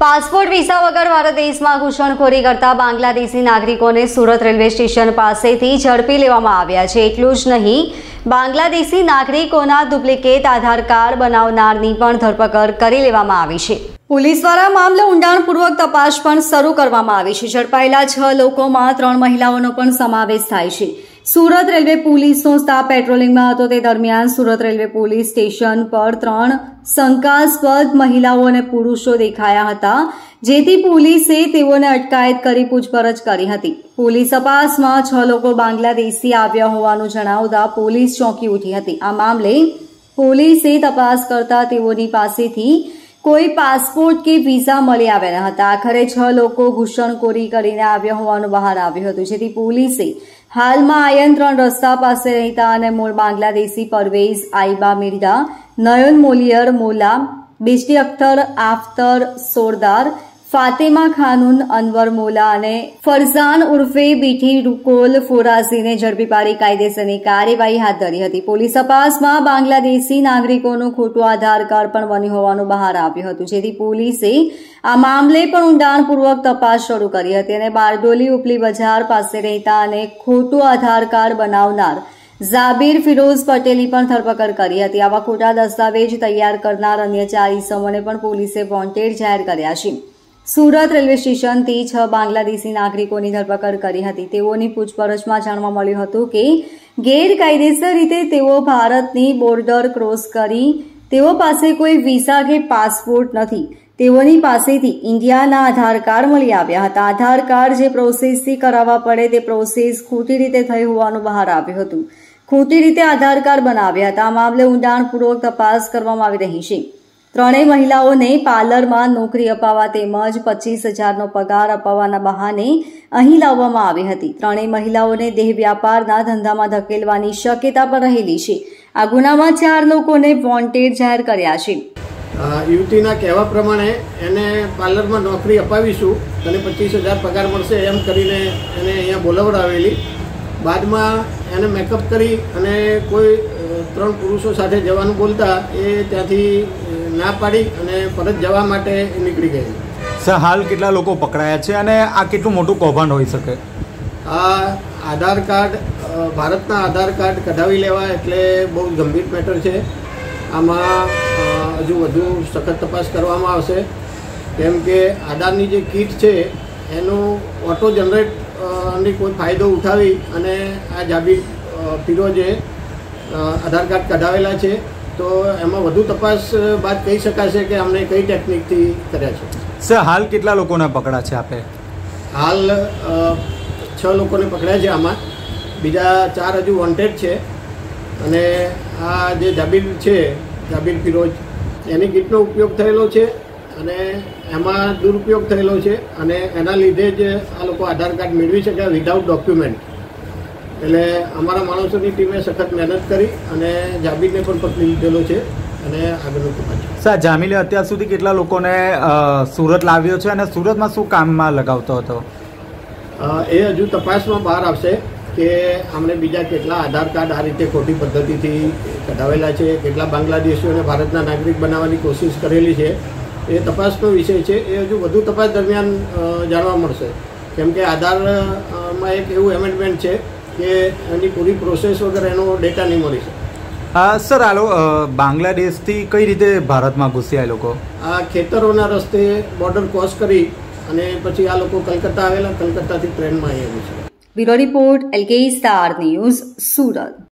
Passport visa વગર ભારત દેશમાં ઘૂસણખોરી કરતા બાંગ્લાદેશી નાગરિકોને સુરત રેલવે સ્ટેશન પાસેથી ઝડપી લેવામાં આવ્યા છે। એટલું જ નહીં, બાંગ્લાદેશી નાગરિકોના ડુપ્લિકેટ આધાર કાર્ડ બનાવનારની પણ ધરપકડ કરી લેવામાં આવી છે। પોલીસ દ્વારા મામલે ઊંડાણપૂર્વક તપાસ પણ શરૂ કરવામાં આવી છે। ઝડપાયેલા 6 લોકોમાં 3 મહિલાઓનો પણ સમાવેશ થાય છે। સુરત રેલવે પોલીસનો સ્ટાફ પેટ્રોલિંગમાં હતો તે દરમિયાન સુરત રેલવે પોલીસ સ્ટેશન પર 3 શંકાસ્પદ મહિલાઓ અને પુરુષો દેખાયા હતા, જેથી પોલીસે તેઓને અટકાયત કરી પૂછપરછ કરી હતી। પોલીસ તપાસમાં 6 લોકો બાંગ્લાદેશથી આવ્યા હોવાનું જણાવતા પોલીસ ચોંકી ઉઠી હતી। આ મામલે પોલીસે તપાસ કરતા તેઓની પાસેથી કોઈ પાસપોર્ટ કે વિઝા મળી આવ્યા ન હતા। આખરે 6 લોકો ઘૂસણખોરી કરીને આવ્યા હોવાનું બહાર આવ્યું હતું, જેથી પોલીસે હાલમાં આયન 3 રસ્તા પાસે રહેતા અને મૂળ બાંગ્લાદેશી પરવેઝ આઈબા મિર્ઝા, નયન મોલિયર મોલા, બિશ્તી અખ્તર આફતર સોરદાર, ફાતેમા ખાનુન અનવર મોલા અને ફરઝાન ઉર્ફે બીઠી રૂકોલ ફોરાઝીને ઝડપી પાડી કાયદેસરની કાર્યવાહી હાથ ધરી હતી। પોલીસ તપાસમાં બાંગ્લાદેશી નાગરિકોનું ખોટું આધાર કાર્ડ પણ બન્યું હોવાનું બહાર આવ્યું હતું, જેથી પોલીસે આ મામલે પણ ઊંડાણપૂર્વક તપાસ શરૂ કરી હતી અને બારડોલી ઉપલી બજાર પાસે રહેતા અને ખોટું આધાર કાર્ડ બનાવનાર ઝાબીર ફિરોઝ પટેલની પણ ધરપકડ કરી હતી। આવા ખોટા દસ્તાવેજ તૈયાર કરનાર અન્ય 4 ઇસમોને પણ પોલીસે વોન્ટેડ જાહેર કર્યા છે। સુરત રેલવે સ્ટેશનથી 6 બાંગ્લાદેશી નાગરિકોની ધરપકડ કરી હતી। તેઓની પૂછપરછમાં જાણવા મળ્યું હતું કે ગેરકાયદેસર રીતે તેઓ ભારતની બોર્ડર ક્રોસ કરી તેઓ પાસે કોઈ વિઝા કે પાસપોર્ટ નથી। તેઓની પાસેથી ઇન્ડિયાના આધાર કાર્ડ મળી આવ્યા હતા। આધાર કાર્ડ જે પ્રોસેસથી કરાવવા પડે તે પ્રોસેસ ખોટી રીતે થઈ હોવાનું બહાર આવ્યું હતું। ખોટી રીતે આધાર કાર્ડ બનાવ્યા હતા। આ મામલે ઊંડાણપૂર્વક તપાસ કરવામાં આવી રહી છે। 3 મહિલાઓને પાર્લરમાં નોકરી અપાવવા તેમજ 25,000નો પગાર અપાવવાના બહાને અહીં લાવવામાં આવી હતી। 3 મહિલાઓને દેહ વ્યાપારના ધંધામાં ધકેલવાની શક્યતા પણ રહેલી છે। આ ગુનામાં 4 લોકોને વોન્ટેડ જાહેર કર્યા છે। યુવતીના કહેવા પ્રમાણે એને પાર્લરમાં નોકરી અપાવીશું અને 25,000 પગાર મળશે એમ કરીને એને અહીંયા બોલાવડાવેલી। બાદમાં એને મેકઅપ કરી અને કોઈ 3 પુરુષો સાથે જવાનું બોલતા એ ત્યાંથી ના પાડી અને પરત જવા માટે નીકળી ગઈ। સર, હાલ કેટલા લોકો પકડાયા છે અને આ કેટલું મોટું કૌભાંડ હોઈ શકે? આ આધાર કાર્ડ, ભારતના આધાર કાર્ડ કઢાવી લેવા એટલે બહુ ગંભીર મેટર છે। આમાં હજુ વધુ સખત તપાસ કરવામાં આવશે, કેમ કે આધારની જે કીટ છે એનું ઓટો જનરેટની કોઈ ફાયદો ઉઠાવી અને આ ઝાબીર ફિરોજે આધાર કાર્ડ કઢાવેલા છે, તો એમાં વધુ તપાસ બાદ કહી શકાશે કે અમને કઈ ટેકનિકથી કર્યા છે। સર, હાલ કેટલા લોકોને પકડા છે આપે? હાલ 6 લોકોને પકડ્યા છે। આમાં બીજા 4 હજુ વોન્ટેડ છે અને આ જે ઝાબીર ફિરોજ એની કીટનો ઉપયોગ થયેલો છે અને એમાં દુરુપયોગ થયેલો છે અને એના લીધે જ આ લોકો આધાર કાર્ડ મેળવી શક્યા વિધાઉટ ડોક્યુમેન્ટ। એટલે અમારા માણસોની ટીમે સખત મહેનત કરી અને જાબીરને પણ પકડી લીધેલો છે અને આગળનું તપાસ। સર, જામીલે અત્યાર સુધી કેટલા લોકોને સુરત લાવ્યો છે અને સુરતમાં શું કામમાં લગાવતો હતો? એ હજુ તપાસમાં બહાર આવશે કે આમણે બીજા કેટલા આધાર કાર્ડ આ રીતે ખોટી પદ્ધતિથી કઢાવેલા છે, કેટલા બાંગ્લાદેશીઓને ભારતના નાગરિક બનાવવાની કોશિશ કરેલી છે, એ તપાસનો વિષય છે। એ હજુ વધુ તપાસ દરમિયાન જાણવા મળશે, કેમ કે આધારમાં એક એવું એમેન્ડમેન્ટ છે કે એની પૂરી પ્રોસેસ વગર એનો ડેટા નહીં મળી શકે। સર, આ બાંગ્લાદેશથી કઈ રીતે ભારતમાં ઘૂસ્યા એ લોકો? આ ખેતરોના રસ્તે બોર્ડર ક્રોસ કરી અને પછી આ લોકો કલકત્તા આવેલા, કલકત્તાથી ટ્રેનમાં અહીંયા છે। Bureau report, LK star news, Surat.